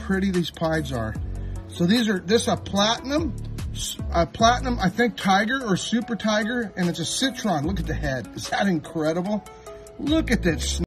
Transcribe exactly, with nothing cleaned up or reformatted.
pretty these pieds are. So these are, this is a platinum, a platinum, I think tiger or super tiger, and it's a citron. Look at the head. Is that incredible? Look at that.